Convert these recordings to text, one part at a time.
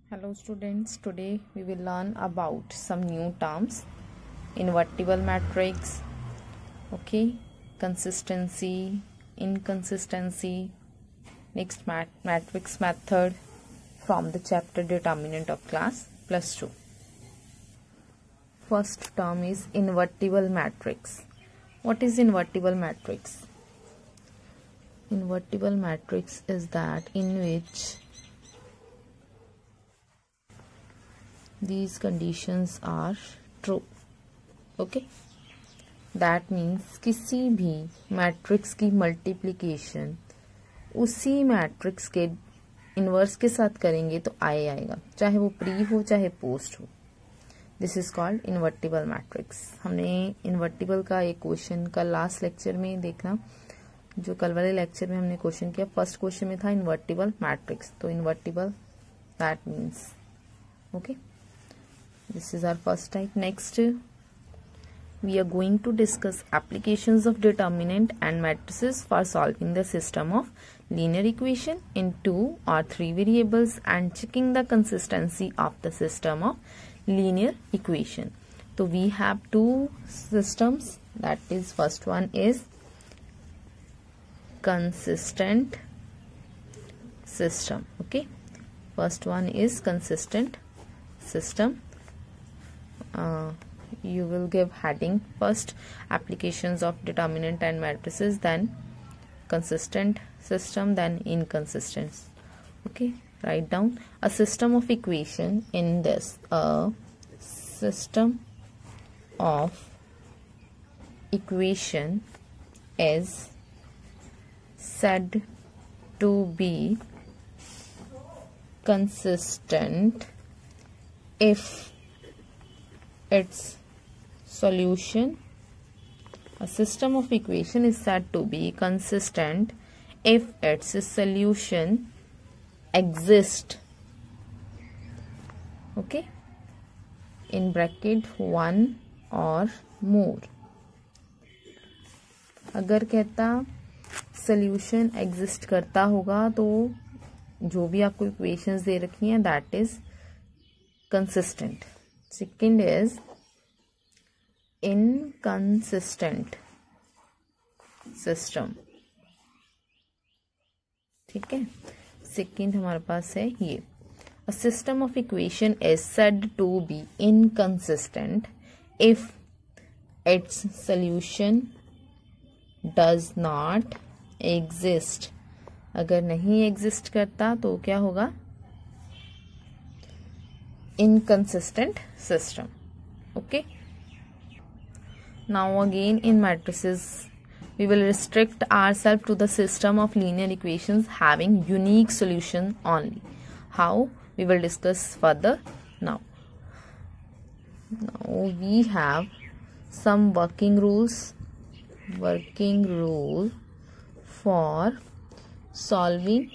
Hello students, today we will learn about some new terms. Invertible matrix, okay, consistency, inconsistency, next matrix method from the chapter determinant of class +2. First term is invertible matrix. What is invertible matrix? Invertible matrix is that in which these conditions are true. Okay, that means किसी भी matrix की multiplication उसी matrix के inverse के साथ करेंगे तो आएगा, चाहे वो प्री हो चाहे पोस्ट हो. This is called invertible matrix. हमने इन्वर्टिबल का एक क्वेश्चन का लास्ट लेक्चर में देखना, जो कल वाले लेक्चर में हमने क्वेश्चन किया. फर्स्ट क्वेश्चन में था इन्वर्टिबल मैट्रिक्स, तो invertible that means okay. This is our first type. Next, we are going to discuss applications of determinant and matrices for solving the system of linear equation in 2 or 3 variables and checking the consistency of the system of linear equation. So we have two systems. That is, first one is consistent system. Okay, first one is consistent system. You will give heading first applications of determinant and matrices, then consistent system, then inconsistent. Okay, write down a system of equation. In this, a system of equation is said to be consistent if its solution. A system of equation is said to be consistent if its solution exists. Okay, in bracket one or more. अगर कहता solution exist करता होगा तो जो भी आपको equations दे रखी हैं that is consistent. Second is inconsistent system. ठीक है, सेकेंड हमारे पास है ये. A system of equation is said to be inconsistent if its solution does not exist. अगर नहीं exist करता तो क्या होगा? Inconsistent system. Okay, now again in matrices we will restrict ourselves to the system of linear equations having unique solution only. How? We will discuss further. Now we have some working rules for solving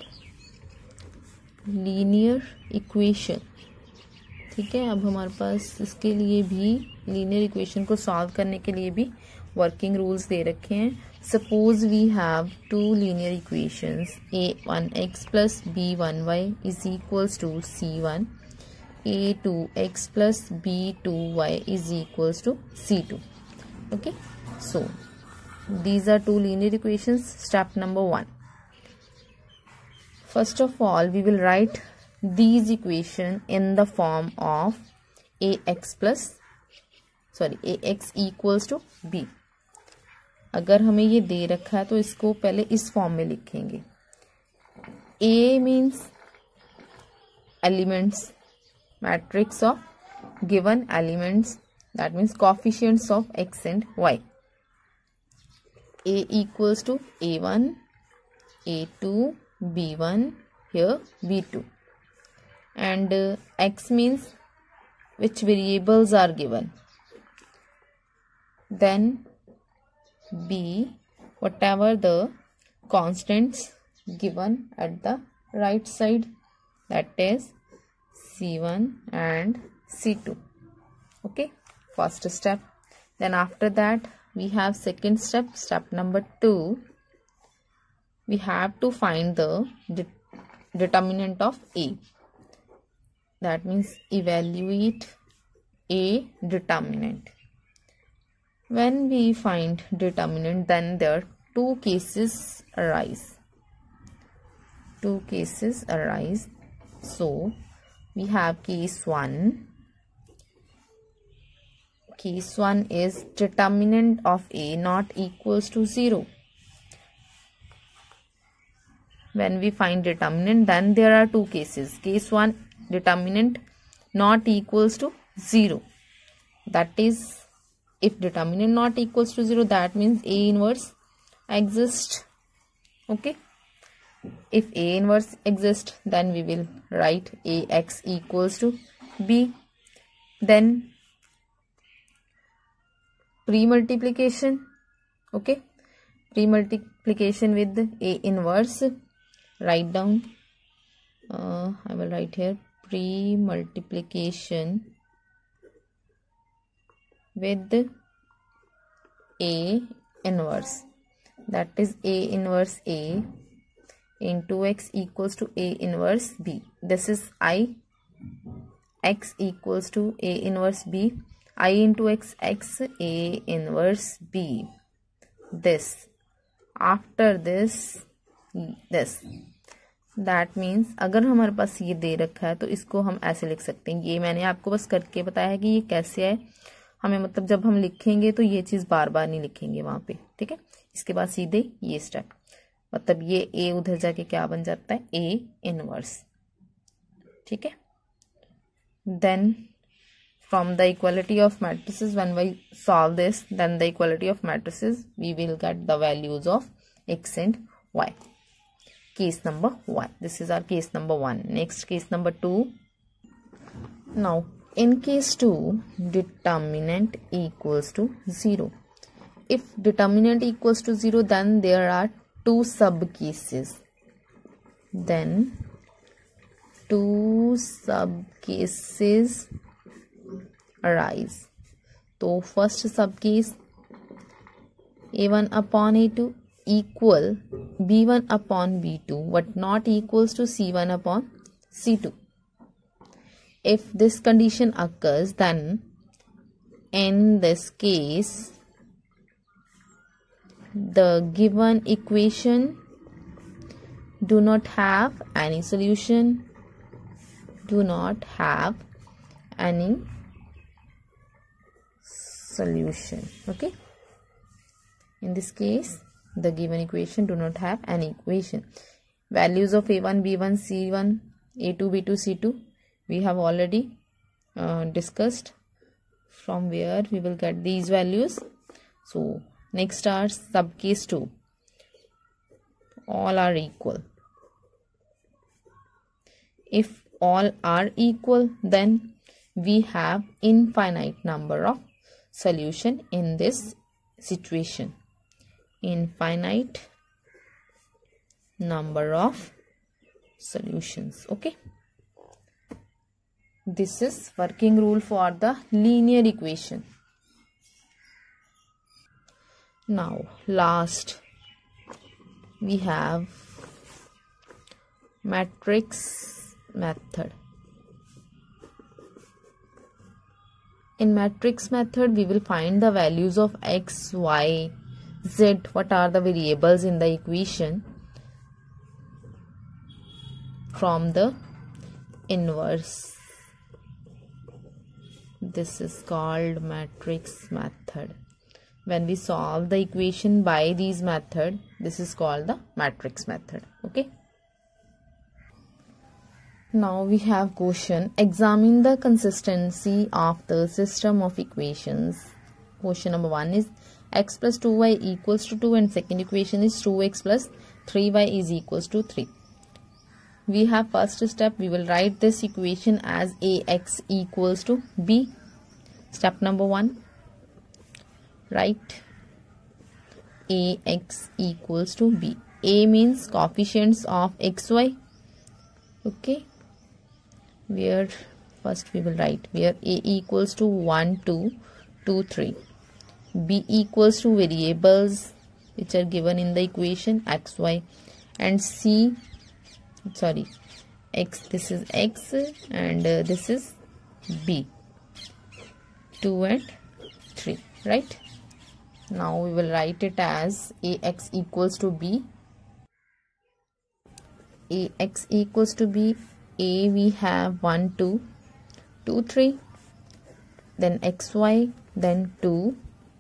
linear equation. ठीक है, अब हमारे पास इसके लिए भी linear equation को solve करने के लिए भी वर्किंग रूल्स दे रखे हैं. Suppose we have two linear equations a1x plus b1y is equals to c1, a2x plus b2y is equals to c2. Okay, so these are two linear equations. Step number 1. First of all we will write these equation in the form of ax equals to b. अगर हमें ये दे रखा है तो इसको पहले इस form में लिखेंगे. a means elements, matrix of given elements, that means coefficients of x and y. a equals to a1, a2, b1, here b2. And x means which variables are given. Then b, whatever the constants given at the right side, that is c1 and c2. Okay, first step. Then after that we have second step. Step number 2, we have to find the determinant of a. that means evaluate a determinant. When we find determinant, then there are two cases arise. So we have case 1. Case 1 is determinant of A not equals to 0. When we find determinant, then there are two cases. Case 1, determinant not equals to 0. That is, if determinant not equals to 0, that means A inverse exists. Okay. If A inverse exists, then we will write AX equals to B. Then pre-multiplication. Okay. Pre-multiplication with A inverse. Write down. I will write here pre-multiplication with A inverse. That is A inverse A into X equals to A inverse B. This is I. X equals to A inverse B. I into X, X A inverse B. This. After this, this. That means अगर हमारे पास ये दे रखा है तो इसको हम ऐसे लिख सकते हैं. ये मैंने आपको बस करके बताया है कि ये कैसे है. हमें मतलब जब हम लिखेंगे तो ये चीज बार बार नहीं लिखेंगे वहां पे. ठीक है. इसके बाद सीधे ये स्टेप, मतलब ये ए उधर जाके क्या बन जाता है, ए इनवर्स. ठीक है. Then from the equality of matrices, when we solve this, then the equality of matrices, we will get the values of X and Y. Case number 1. This is our case number 1. Next, case number 2. Now, in case 2, determinant equals to 0. If determinant equals to 0, then there are two sub cases. Then, two sub cases arise. So first sub case, A1 upon A2 equal B1 upon B2 but not equals to C1 upon C2. If this condition occurs, then in this case the given equation do not have any solution, do not have any solution. Okay. In this case, the given equation do not have any equation. Values of A1, B1, C1, A2, B2, C2, we have already discussed from where we will get these values. So, next are sub case 2. All are equal. If all are equal, then we have infinite number of solution in this situation. Infinite number of solutions. Okay. This is working rule for the linear equation. Now, last we have matrix method. In matrix method, we will find the values of x, y, z, what are the variables in the equation from the inverse. This is called matrix method. When we solve the equation by these method, this is called the matrix method. Okay. Now we have question. Examine the consistency of the system of equations. Question number 1 is x plus 2y equals to 2 and second equation is 2x plus 3y is equals to 3. We have first step. We will write this equation as ax equals to b. Step number 1. Write ax equals to b. A means coefficients of xy. Okay. Where first we will write where a equals to 1, 2, 2, 3. B equals to variables which are given in the equation x, y, and x, this is x, and this is b, 2 and 3, right? Now we will write it as ax equals to b. Ax equals to b. A we have 1 2 2 3, then xy, then 2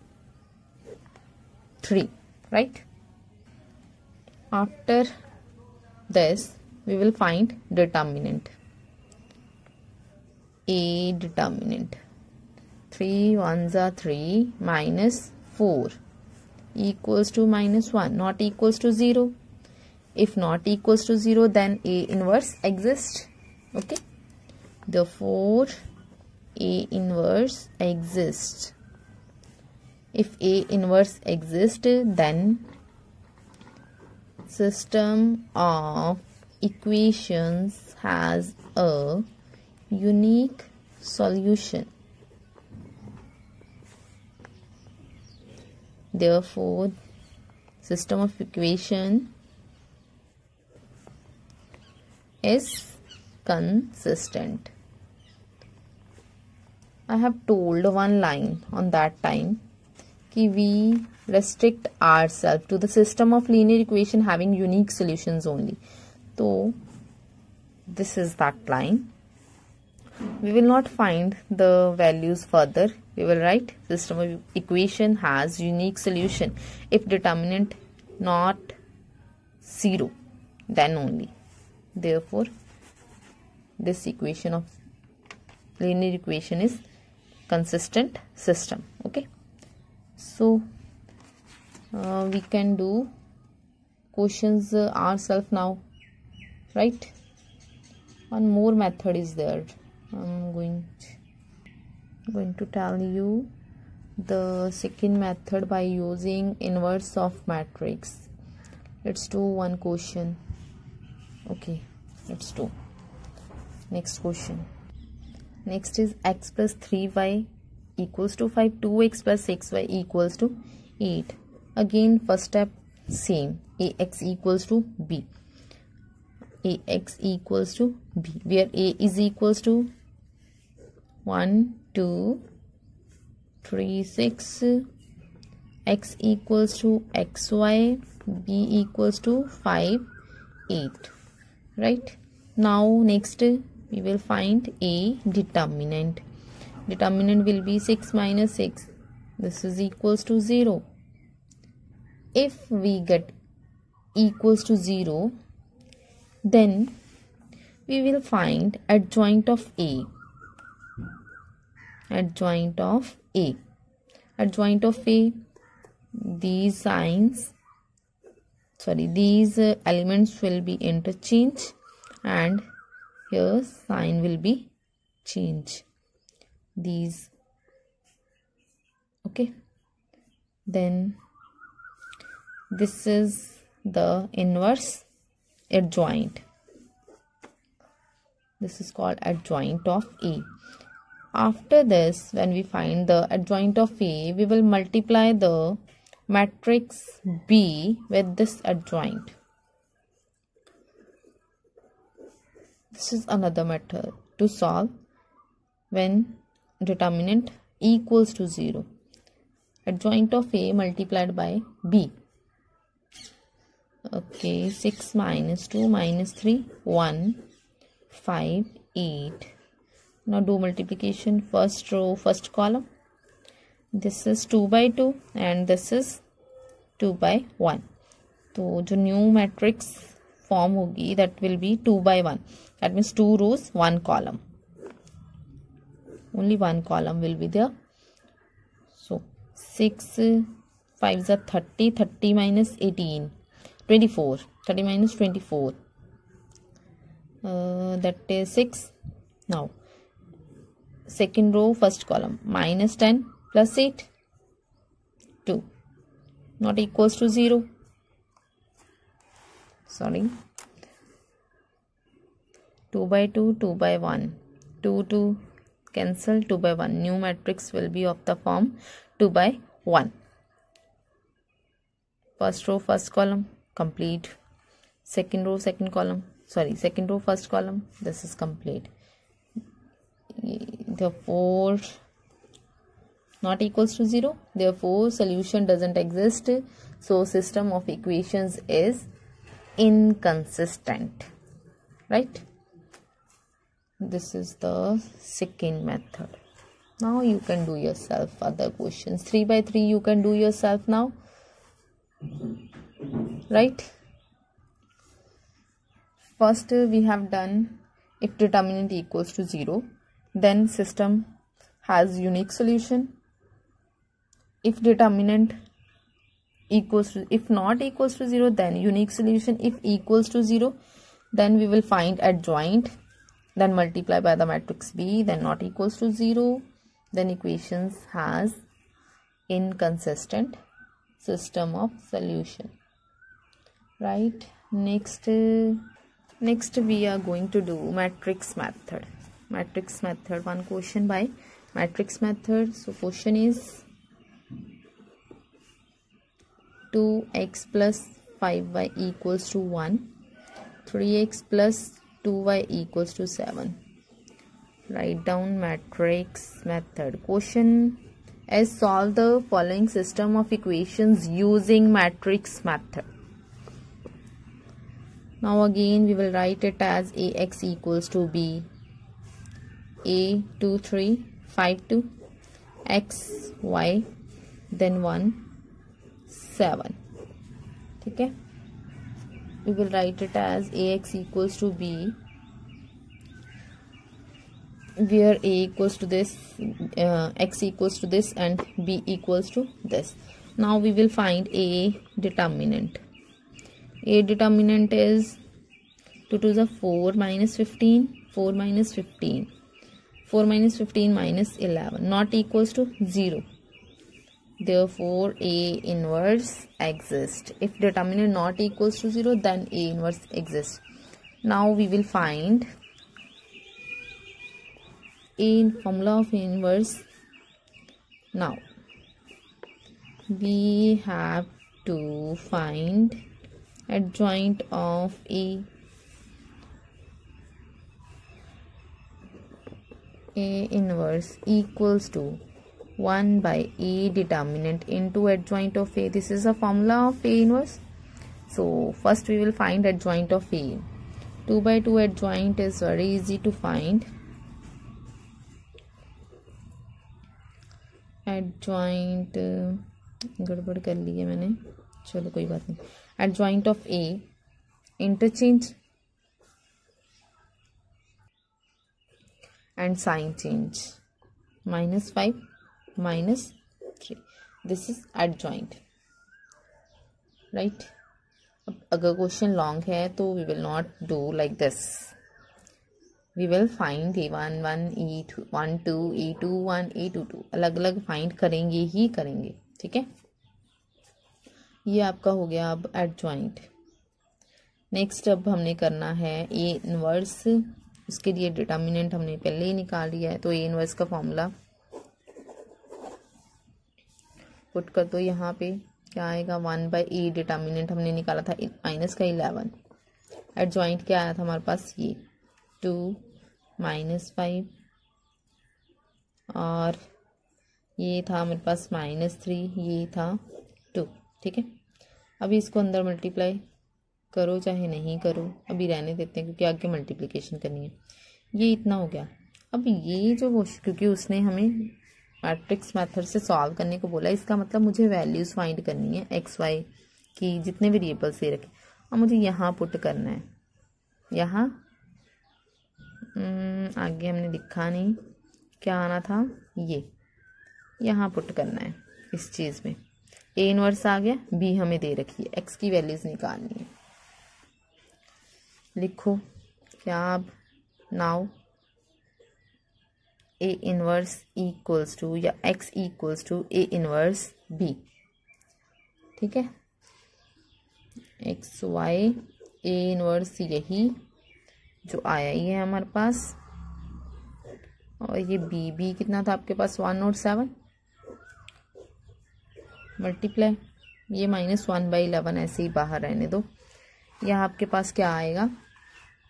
3, right? After this we will find determinant. A determinant, 3 1s are 3 minus 4 equals to minus 1, not equals to 0. If not equals to 0, then A inverse exists. Okay, therefore A inverse exists. If A inverse exists, then system of equations has a unique solution. Therefore, system of equation is consistent. I have told one line on that time कि we restrict ourselves to the system of linear equation having unique solutions only. So this is that line. We will not find the values further. We will write system of equation has unique solution if determinant not 0, then only. Therefore, this equation of linear equation is consistent system. Okay, so we can do questions ourselves now, right? One more method is there. I'm going to tell you the second method by using inverse of matrix. Let's do one question. Okay, let's do next question. Next is x plus 3y equals to 5, 2x plus 6y equals to 8. Again, first step same, ax equals to b. Ax equals to b, where a is equals to 1 2 3 6, x equals to xy, b equals to 5 8, right? Now next we will find a determinant. Determinant will be 6 minus 6, this is equals to 0. If we get equals to 0, then we will find adjoint of a. Adjoint of a. Adjoint of a, these signs, these elements will be interchanged and here sign will be changed. These, okay. Then this is the inverse adjoint. This is called adjoint of A. After this, when we find the adjoint of A, we will multiply the matrix B with this adjoint. This is another method to solve when determinant equals to 0. Adjoint of A multiplied by B. Okay, 6 minus 2 minus 3, 1, 5, 8. Now do multiplication, first row, first column. This is 2 by 2 and this is 2 by 1. So, जो new matrix form होगी, that will be 2 by 1. That means 2 rows, 1 column. Only 1 column will be there. So, 6, 5 is 30, 30 minus 18, 24, 30 minus 24. That is 6. Now, second row, first column, minus 10 plus 8, 2, not equals to 0. Sorry. 2 by 2, 2 by 1, 2, 2, cancel, 2 by 1. New matrix will be of the form 2 by 1. First row, first column, complete. Second row, second column, sorry, second row, first column, this is complete. Therefore not equals to 0, therefore solution doesn't exist, so system of equations is inconsistent, right? This is the second method. Now you can do yourself other questions. 3 by 3 you can do yourself now, right? First we have done if determinant equals to 0, then system has unique solution. If determinant equals to, if not equals to 0, then unique solution. If equals to 0, then we will find adjoint, then multiply by the matrix B, then not equals to 0, then equations has inconsistent system of solution, right? Next we are going to do matrix method. Matrix method, one question by matrix method. So question is 2x plus 5y equals to 1, 3x plus 2y equals to 7. Write down matrix method. Question is solve the following system of equations using matrix method. Now again we will write it as ax equals to b, a 2 3 5 2, x y, then 1 7. Okay, we will write it as ax equals to b, where a equals to this, x equals to this, and b equals to this. Now we will find a determinant. A determinant is 2 to the 4 minus 15, 4 minus 15, 4 minus 15 minus 11, not equals to 0. Therefore A inverse exists. If determinant not equals to 0, then A inverse exists. Now we will find A formula of A inverse. Now we have to find adjoint of A. A inverse equals to 1 by A determinant into adjoint of A. This is a formula of A inverse. So first we will find adjoint of A. 2 by 2 adjoint is very easy to find. Adjoint गड़बड़ कर ली है मैंने, चलो कोई बात नहीं. Adjoint of A, interchange and sign change, minus 5 minus 3. This is adjoint, right? अब अगर क्वेश्चन लॉन्ग है तो we will not do like this. We will find A1 1, E1 2, E2 1, E2 2, अलग अलग फाइंड करेंगे ही करेंगे. ठीक है, ये आपका हो गया अब एडजॉइंट. नेक्स्ट अब हमने करना है ए इनवर्स. उसके लिए डिटर्मिनेंट हमने पहले ही निकाल लिया है, तो ए इनवर्स का फॉर्मूला पुट कर दो. यहाँ पे क्या आएगा, 1 बाई ए डिटर्मिनेंट हमने निकाला था माइनस का 11. एडजॉइंट क्या आया था हमारे पास, ये 2 माइनस 5, और ये था हमारे पास माइनस 3, ये था 2. ठीक है, अभी इसको अंदर मल्टीप्लाई करो चाहे नहीं करो, अभी रहने देते हैं क्योंकि आगे मल्टीप्लिकेशन करनी है. ये इतना हो गया. अब ये जो क्योंकि उसने हमें मैट्रिक्स मेथड से सॉल्व करने को बोला, इसका मतलब मुझे वैल्यूज़ फाइंड करनी है एक्स वाई की, जितने वेरिएबल्स ये रखे, और मुझे यहाँ पुट करना है. यहाँ आगे हमने लिखा नहीं, क्या आना था, ये यहाँ पुट करना है इस चीज़ में. ए इनवर्स आ गया, बी हमें दे रखी है, एक्स की वैल्यूज़ निकालनी है. लिखो क्या अब, now A inverse equals to या x equals to A inverse B. ठीक है, एक्स वाई ए इनवर्स यही जो आया ही है हमारे पास, और ये बी बी कितना था आपके पास 1 और 7 मल्टीप्लाई, ये -1 बाई 11 ऐसे ही बाहर रहने दो. यहाँ आपके पास क्या आएगा,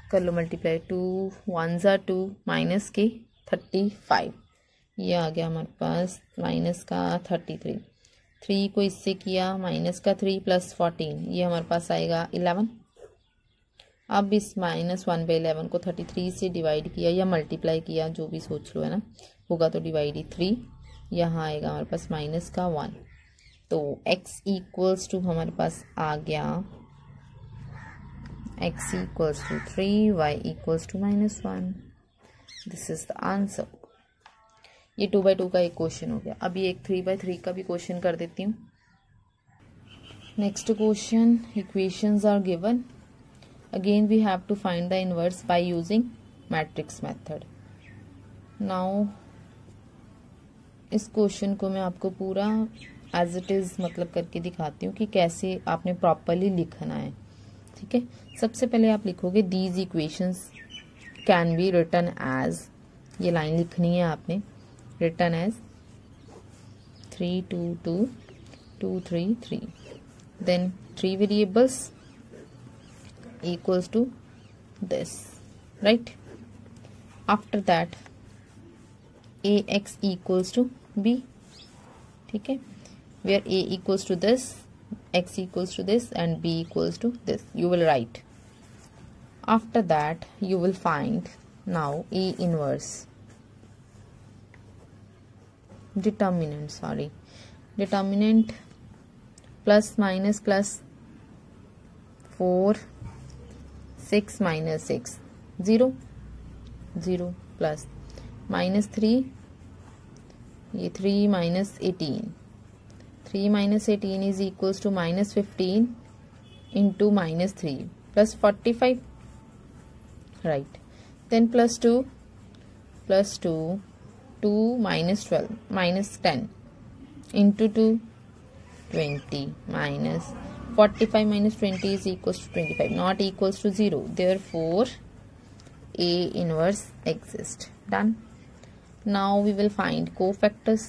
कर लो मल्टीप्लाई, 2 1 ज़ा 2 माइनस के 35, ये आ गया हमारे पास माइनस का 33। 3 को इससे किया माइनस का 3 प्लस 14, ये हमारे पास आएगा 11। अब इस -1/11 को 33 से डिवाइड किया या मल्टीप्लाई किया, जो भी सोच लो है ना, होगा तो डिवाइड ही 3, यहाँ आएगा हमारे पास माइनस का 1। तो x इक्वल्स टू हमारे पास आ गया x equals to 3, y equals to -1। This is the answer. ये 2/2 का एक क्वेश्चन हो गया। अभी एक 3/3 का भी क्वेश्चन कर देती हूँ। Next question, equations are given, again we have to find the inverse by using matrix method. Now इस क्वेश्चन को मैं आपको पूरा एज इट इज मतलब करके दिखाती हूँ कि कैसे आपने प्रॉपरली लिखना है। ठीक है, सबसे पहले आप लिखोगे these equations can be written as, ये लाइन लिखनी है आपने, written as 3 2 2 2 3 3, then 3 variables equals to this, right? After that ax equals to b, ठीक है, where a equals to this, x equals to this and b equals to this, you will write. After that you will find now a inverse, determinant plus minus plus 4 6 minus 6 0 0 plus -3, ये 3 minus 18, 3 minus 18 is equals to -15 into -3 plus 45, right? Then plus 2 2 minus 12 minus 10 into 2 20 minus 45 minus 20 is equals to 25, not equals to 0. Therefore, A inverse exists. Done. Now we will find cofactors.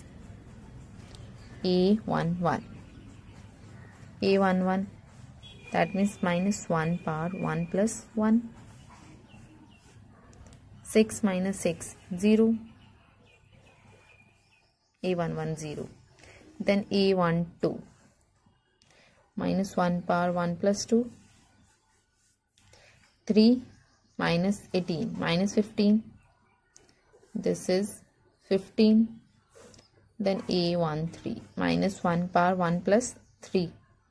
A11. A11. That means -1 power 1 plus 1. 6 minus 6 0. A11 0. Then A12. -1 power 1 plus 2, 3 minus 18 minus 15, this is 15. Then A13 -1 power 1 plus 3,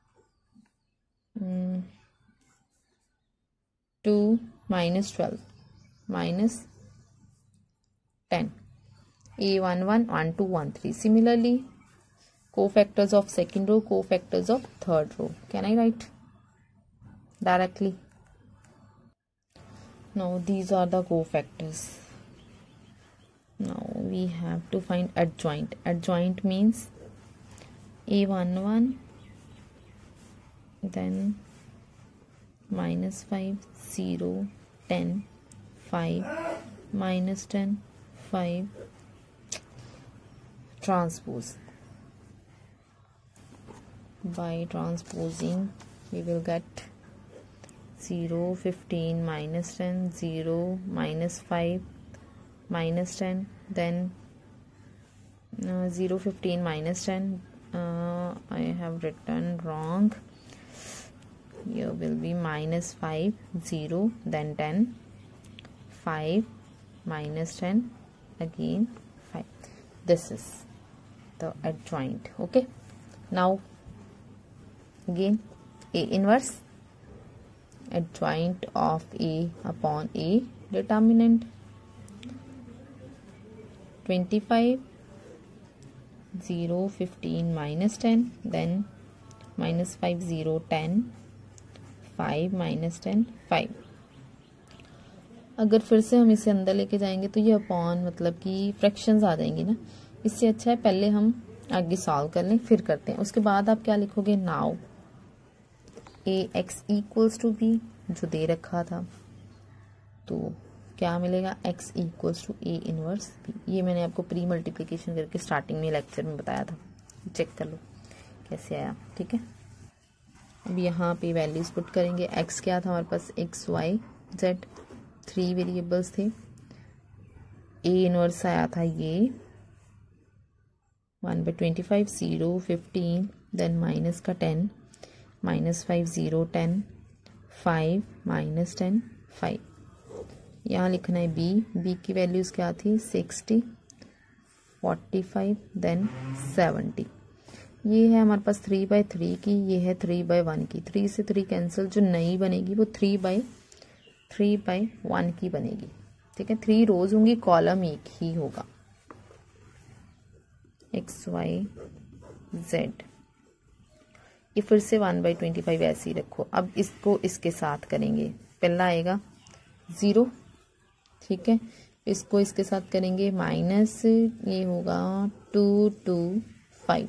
2 minus 12 minus 10, A11 1 2 1 3. Similarly, cofactors of second row, cofactors of third row. Can I write directly? Now these are the cofactors. Now we have to find adjoint. Adjoint means A11, then -5 0 10 5 -10 5 transpose. By transposing we will get 0 15 -10 0 -5 -10, then 0 15 -10, I have written wrong, here will be -5 0 then 10 5 -10 again 5. This is the adjoint. Okay, now again A inverse, adjoint of A upon A, determinant 25 0 15 -10, then -5 0 10 5 -10 5. अगर फिर से हम इसे अंदर लेके जाएंगे तो ये अपॉन मतलब कि फ्रैक्शंस आ जाएंगी ना, इससे अच्छा है पहले हम आगे सॉल्व कर लें फिर करते हैं। उसके बाद आप क्या लिखोगे, now ax equals to b जो दे रखा था, तो क्या मिलेगा, x equals to a inverse b। ये मैंने आपको प्री मल्टीप्लिकेशन करके स्टार्टिंग में लेक्चर में बताया था, चेक कर लो कैसे आया। ठीक है, अब यहाँ पे वैल्यूज पुट करेंगे। x क्या था हमारे पास, x y z, 3 वेरिएबल्स थे। ए इनवर्स आया था ये 1/25 0 15 देन माइनस का 10 -5 0 10 5 -10 5। यहाँ लिखना है बी की वैल्यूज़ क्या थी 60 45 देन 70। ये है हमारे पास 3/3 की, ये है 3/1 की। 3 से 3 कैंसिल, जो नई बनेगी वो 3/1 की बनेगी। ठीक है, 3 रोज होंगी, कॉलम एक ही होगा। एक्स वाई जेड, ये फिर से 1/25 ऐसे ही रखो। अब इसको इसके साथ करेंगे, पहला आएगा 0, ठीक है, इसको इसके साथ करेंगे माइनस, ये होगा 2 2 5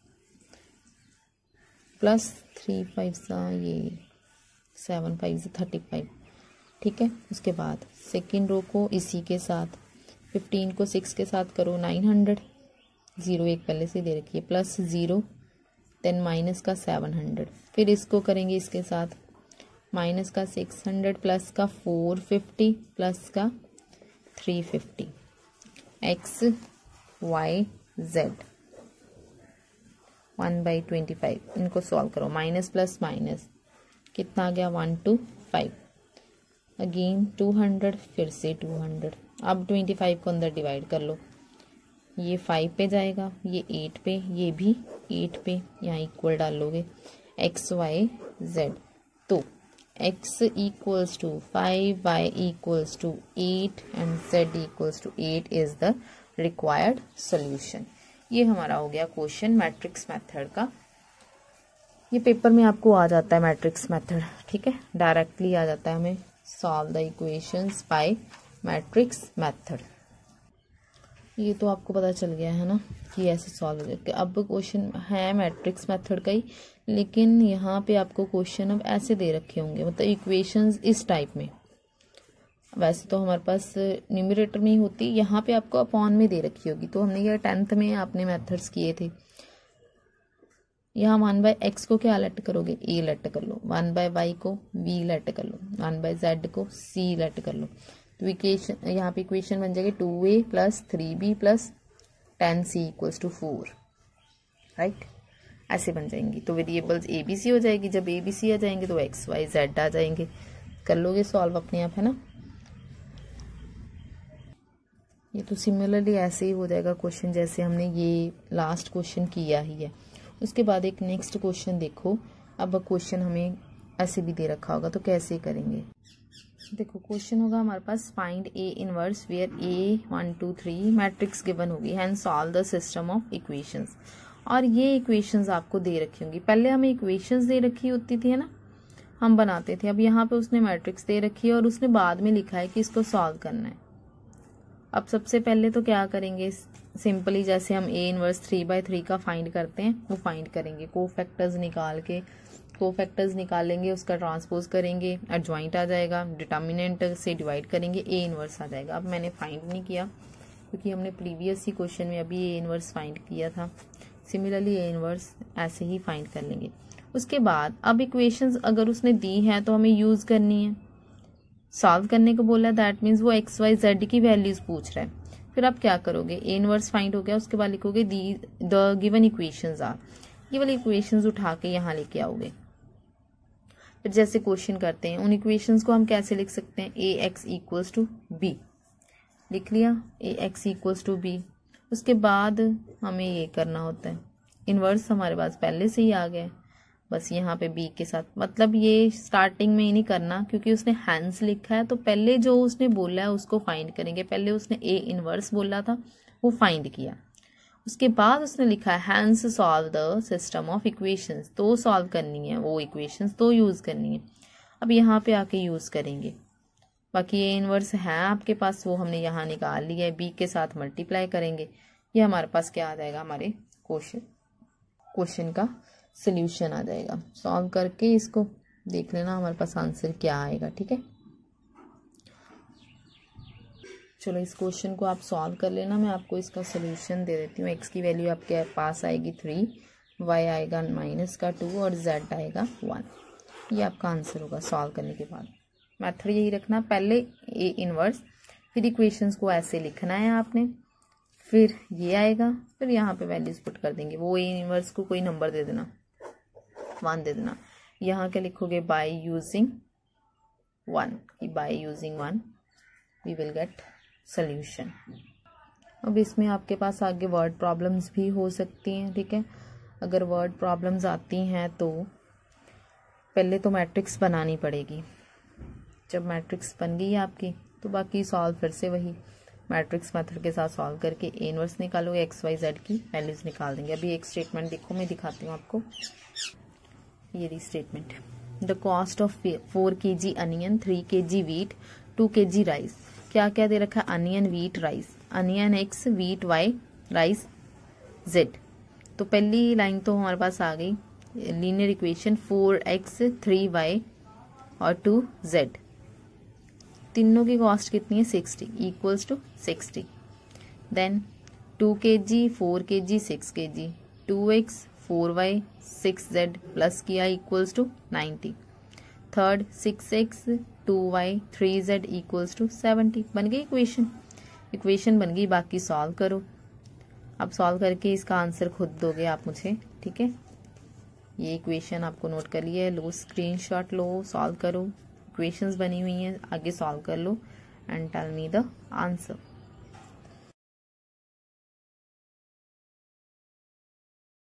प्लस 3 5 सा ये 7 5 से 35। ठीक है, उसके बाद सेकेंड रो को इसी के साथ 15 को 6 के साथ करो 900, 0 एक पहले से दे रखी है, प्लस 0 देन माइनस का 700। फिर इसको करेंगे इसके साथ माइनस का 600 प्लस का 450 प्लस का 350। एक्स वाई जेड 1/25, इनको सॉल्व करो, माइनस प्लस माइनस कितना आ गया 1 to 5, अगेन 200, फिर से 200। अब 25 को अंदर डिवाइड कर लो, ये 5 पे जाएगा, ये 8 पे, ये भी 8 पे, यहाँ इक्वल डाल लोगे एक्स वाई जेड। तो x equals to 5, y equals to 8 and z equals to 8 is the required solution. ये हमारा हो गया क्वेश्चन मैट्रिक्स मेथड का। ये पेपर में आपको आ जाता है मैट्रिक्स मेथड, ठीक है, डायरेक्टली आ जाता है हमें, solve the equations by matrix method. ये तो आपको पता चल गया है ना कि ऐसे सॉल्व हो जाए। अब क्वेश्चन है मैट्रिक्स मेथड का ही, लेकिन यहाँ पे आपको क्वेश्चन अब ऐसे दे रखे होंगे, मतलब इक्वेशंस इस टाइप में। वैसे तो हमारे पास न्यूमरेटर में ही होती, यहाँ पे आपको अपॉन में दे रखी होगी। तो हमने ये 10th में आपने मेथड्स किए थे। यहाँ 1/x को क्या लेट करोगे, a लेट कर लो, 1/y को b लेट कर लो, 1/z को c लेट कर लो। तो इक्वेशन यहाँ पे इक्वेशन बन जाएगी 2a plus 3b plus 10c equals to 4, right, ऐसे बन जाएंगी। तो वेरिएबल्स a b c हो जाएगी। जब a b c आ जाएंगे तो x y z आ जाएंगे। कर लोगे सॉल्व अपने आप, है ना। ये तो सिमिलरली ऐसे ही हो जाएगा क्वेश्चन जैसे हमने ये लास्ट क्वेश्चन किया ही है। उसके बाद एक नेक्स्ट क्वेश्चन देखो। अब क्वेश्चन हमें ऐसे भी दे रखा होगा, तो कैसे करेंगे। देखो क्वेश्चन होगा हमारे पास, find A inverse where a 1 2 3 matrix given होगी, hence solve the system of equations. और ये इक्वेशंस आपको दे रखी होंगी। पहले हमें इक्वेशंस दे रखी होती थी, है ना, हम बनाते थे। अब यहाँ पे उसने मैट्रिक्स दे रखी है और उसने बाद में लिखा है कि इसको सॉल्व करना है। अब सबसे पहले तो क्या करेंगे, सिंपली जैसे हम ए इनवर्स 3/3 का फाइंड करते हैं वो फाइंड करेंगे। कोफैक्टर्स निकाल के, कोफैक्टर्स निकालेंगे, उसका ट्रांसपोज करेंगे, एडजॉइंट आ जाएगा, डिटर्मिनेंट से डिवाइड करेंगे, ए इनवर्स आ जाएगा। अब मैंने फाइंड नहीं किया क्योंकि हमने प्रीवियस ही क्वेश्चन में अभी ए इनवर्स फाइंड किया था। सिमिलरली ए इनवर्स ऐसे ही फाइंड कर लेंगे। उसके बाद अब इक्वेशंस अगर उसने दी है तो हमें यूज करनी है। सॉल्व करने को बोला, दैट मीन्स वो एक्स वाई जेड की वैल्यूज पूछ रहा है। फिर आप क्या करोगे, ए इनवर्स फाइंड हो गया, उसके बाद लिखोगे द गिवन इक्वेशंस आर, ये वाली इक्वेशंस उठा के यहाँ लेके आओगे। फिर जैसे क्वेश्चन करते हैं, उन इक्वेशंस को हम कैसे लिख सकते हैं, A x equals to B लिख लिया, A x equals to B. उसके बाद हमें ये करना होता है, इनवर्स हमारे पास पहले से ही आ गया, बस यहाँ पे बी के साथ, मतलब ये स्टार्टिंग में ही नहीं करना क्योंकि उसने हैंस लिखा है। तो पहले जो उसने बोला है उसको फाइंड करेंगे। पहले उसने ए इनवर्स बोला था, वो फाइंड किया। उसके बाद उसने लिखा है hence solve the system of equations, तो सॉल्व करनी है वो इक्वेशंस, तो यूज करनी है। अब यहाँ पे आके यूज करेंगे। बाकी ए इनवर्स है आपके पास, वो हमने यहाँ निकाल लिया है, बी के साथ मल्टीप्लाई करेंगे। ये हमारे पास क्या आ जाएगा, हमारे क्वेश्चन का सोल्यूशन आ जाएगा। सॉल्व करके इसको देख लेना हमारे पास आंसर क्या आएगा, ठीक है। चलो इस क्वेश्चन को आप सॉल्व कर लेना, मैं आपको इसका सोल्यूशन दे देती हूँ। एक्स की वैल्यू आपके पास आएगी 3, वाई आएगा -2 और जेड आएगा 1। ये आपका आंसर होगा सॉल्व करने के बाद। मेथड यही रखना, पहले ए इनवर्स, फिर इक्वेशंस को ऐसे लिखना है आपने, फिर ये आएगा, फिर यहाँ पे वैल्यूज पुट कर देंगे। वो ए इनवर्स को कोई नंबर दे देना, 1 दे देना। यहाँ क्या लिखोगे, by using 1, by using 1 we will get solution. अब इसमें आपके पास आगे वर्ड प्रॉब्लम्स भी हो सकती हैं, ठीक है। अगर वर्ड प्रॉब्लम्स आती हैं तो पहले तो मैट्रिक्स बनानी पड़ेगी। जब मैट्रिक्स बन गई आपकी तो बाकी सॉल्व फिर से वही मैट्रिक्स मेथड के साथ सॉल्व करके ए इनवर्स निकालोगे, एक्स वाई जेड की वैल्यूज निकाल देंगे। अभी एक स्टेटमेंट देखो, मैं दिखाती हूँ आपको। ये रही statement, the cost of 4 kg onion, 3 kg wheat, 2 kg rice. क्या क्या दे रखा है, onion, wheat, rice. Onion x, wheat y, rice z. तो पहली लाइन तो हमारे पास आ गई लीनियर इक्वेशन 4x 3y और 2z। तीनों की कॉस्ट कितनी है, 60 equals to 60। Then 2 kg 4 kg 6 kg, 2x 4y 6z plus किया equals to 90। Third 6x 2y 3z equals to 70। बन गई इक्वेशन बन गई। बाकी सॉल्व करो। अब सॉल्व करके इसका आंसर खुद दोगे आप मुझे, ठीक है। ये इक्वेशन आपको नोट कर लिया है, लो स्क्रीनशॉट लो, सॉल्व करो। इक्वेशंस बनी हुई हैं, आगे सॉल्व कर लो and tell me the answer.